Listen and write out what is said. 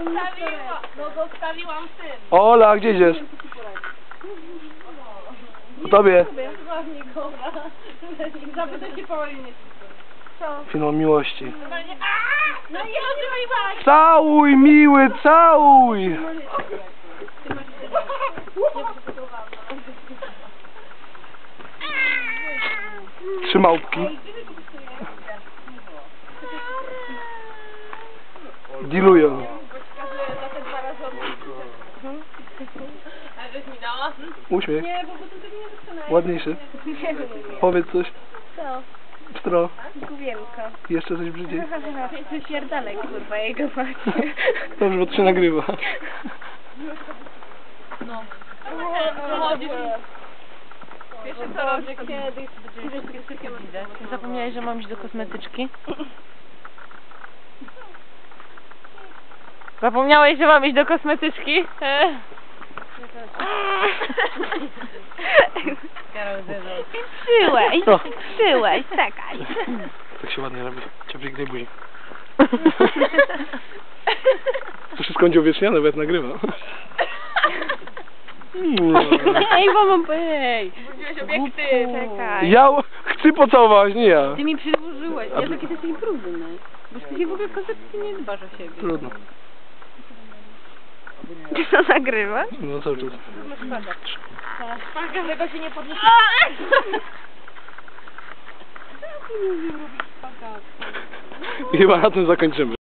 Zostawiłam tym. Ola, gdzie idziesz? Po tobie. Zapytaj się Paulinie. Film o miłości. No i odrywaj! Całuj, miły, całuj! Trzy małpki. Dilują. A żeś mi dała? Uśmiech. Nie, bo potem tego nie wytrzymaj. Ładniejszy. Powiedz coś. Co? Pstro. Główienko. Jeszcze coś brzydziej. To pierdalek, kurwa, jego macie. Dobrze, bo to się nagrywa. No. Chodzisz Wiesz co robię kiedyś? Zapomniałeś, że mam iść do kosmetyczki? Zapomniałeś, że mam iść do kosmetyczki? No. Przyłeś, czekaj. Tak się ładnie robi. Ciepłej gry buzi. To wszystko będzie uwiecznione, bo ja to nagrywam. Ej, mamo, ej. Budziłeś obiekty. Czekaj. Ja chcę pocałować, nie ja. Ty mi przyłożyłeś. Ja takie jesteś brudny. Bo ty w ogóle w koncepcji nie dbasz o siebie. Trudno. Ty to nagrywasz? No cały czas. Tego się nie podniesie. I chyba na tym zakończymy.